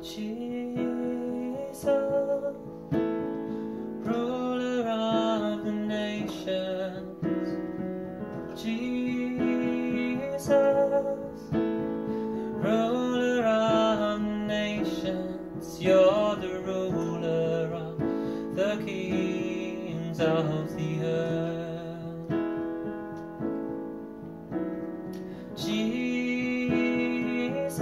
Jesus, ruler of the nations. Jesus, ruler of the nations. You're the ruler of the kings of the earth. Jesus,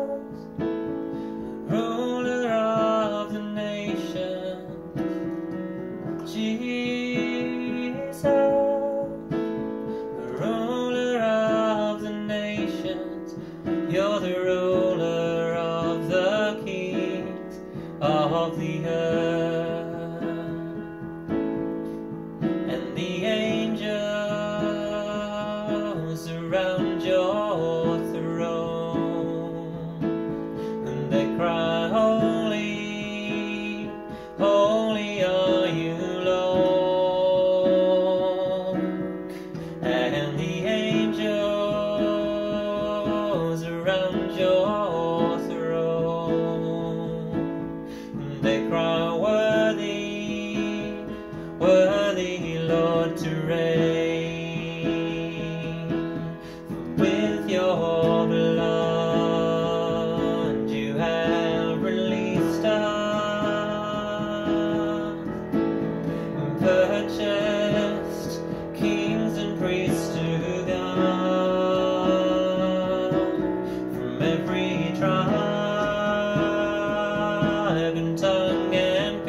ruler of the nations. Jesus, ruler of the nations. You're the ruler of the kings of the earth. And the angels around your throne, and they cry, holy, holy are you, Lord. And the angels around your throne, and they cry, worthy, worthy, Lord, to reign. With your blood you have released us, purchased kings and priests to God, from every tribe and tongue and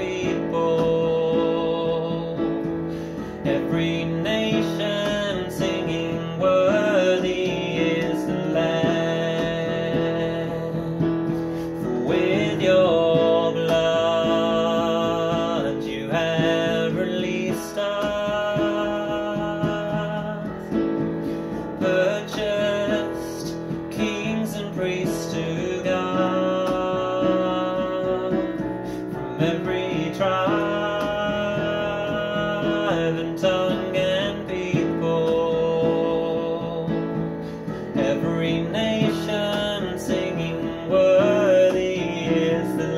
people, every nation singing, worthy is the Lamb. For with your blood you have released us, purchased kings and priests to God, from every tribe and tongue and people, every nation singing, worthy is the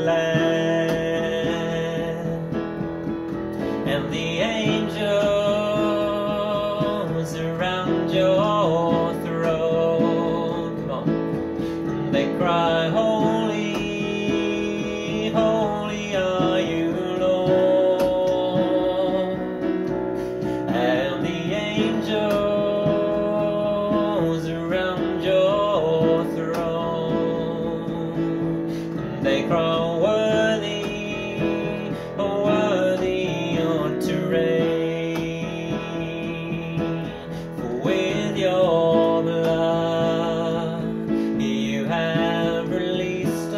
Lamb. And the angels around your throne, come on, and they cry, holy, holy are you, Lord. And the angels around your throne, and they cry, worthy, worthy you're to reign. For with your blood you have released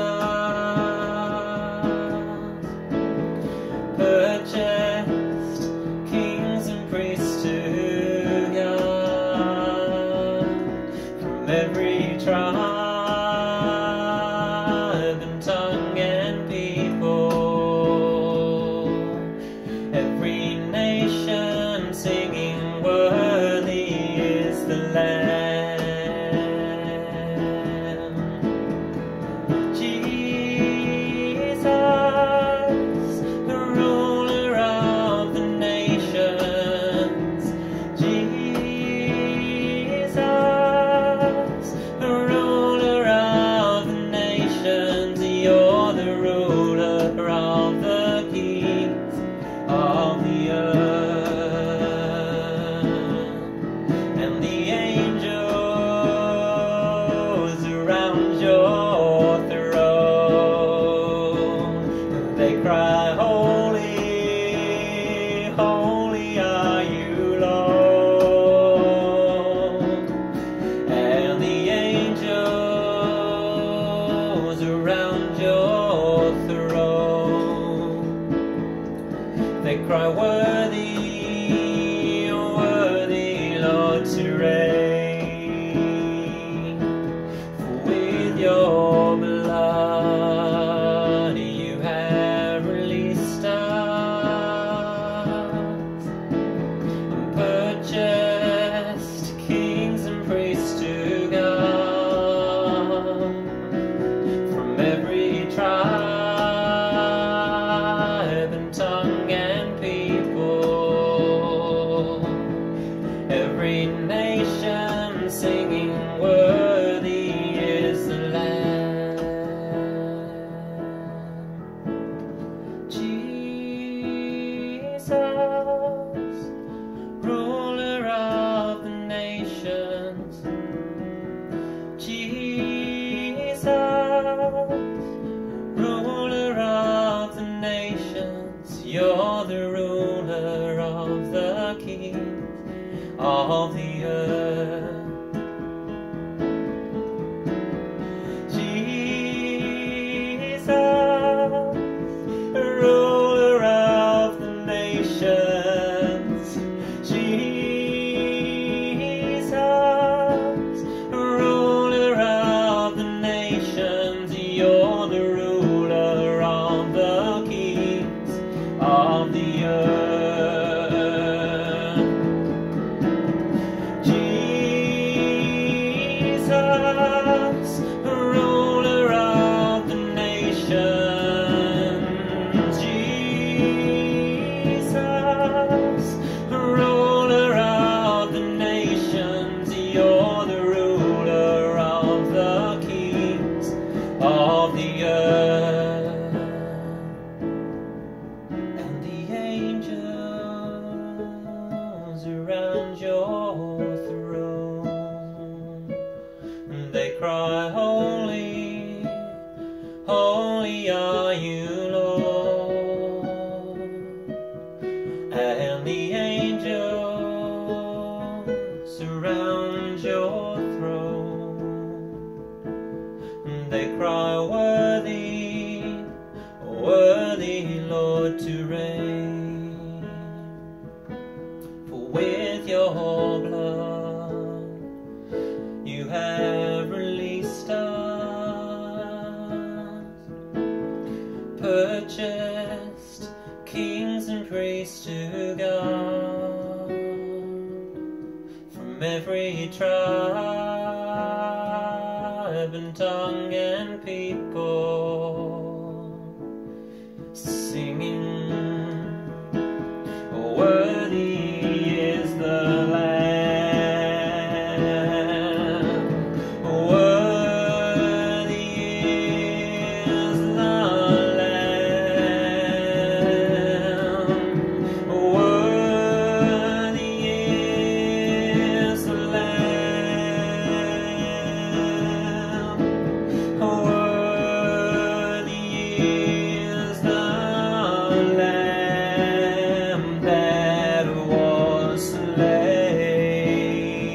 us, purchased kings and priests to God, from every tribe and tongue and people, every nation singing, worthy is the Lamb. Jesus, the ruler of the nations. Jesus, the ruler of the nations. You're the ruler of the kings of the earth. And the angels nation singing, worthy is the Lamb. Jesus, ruler of the nations. Jesus, ruler of the nations. You're the ruler of the kings of the earth. Jesus, ruler of the nations. Jesus, ruler of the nations. You're the ruler of the kings of the earth. Jesus, ruler of the nations. Jesus, ruler of the nations. You're the ruler of the kings of the earth. And the angels around your throne, they cry, holy, holy are you, Lord. And the angels surround your throne, they cry, worthy, worthy, Lord, to reign. For with your blood you have released us, purchased kings and priests to God, from every tribe and tongue and people, singing, worthy is the Lamb, worthy is the Lamb, worthy is the Lamb, worthy is the Lamb that was slain.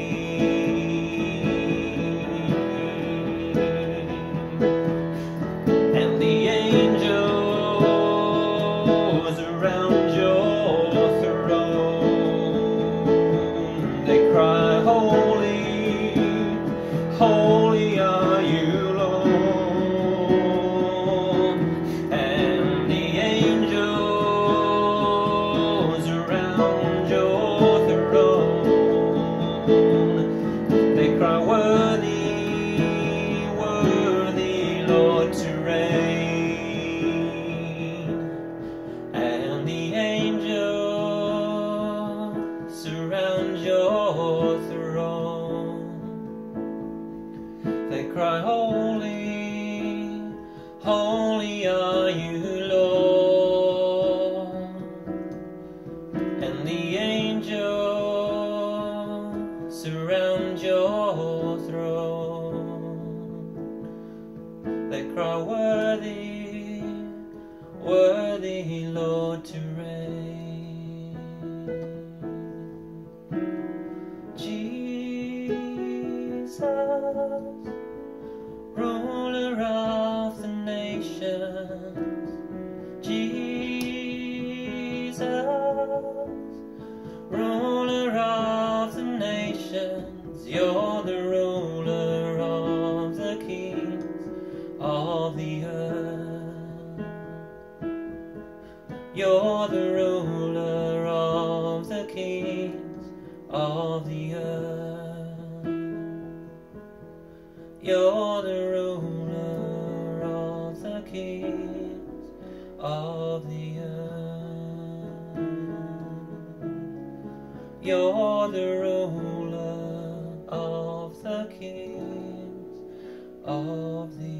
And the angels around your throne, they cry, holy, holy are you, Lord. And the angels around your throne, they cry, worthy, worthy, Lord, to reign. And the angels surround your throne, they cry, holy, holy are you, Lord. And the angels surround your throne, they cry, worthy, worthy, Lord, to reign. Jesus, ruler of the nations. Jesus, ruler of the nations. You're the ruler of the kings of the earth. You're the ruler of the kings of the earth. You're the ruler of the kings of the earth. You're the ruler kings of the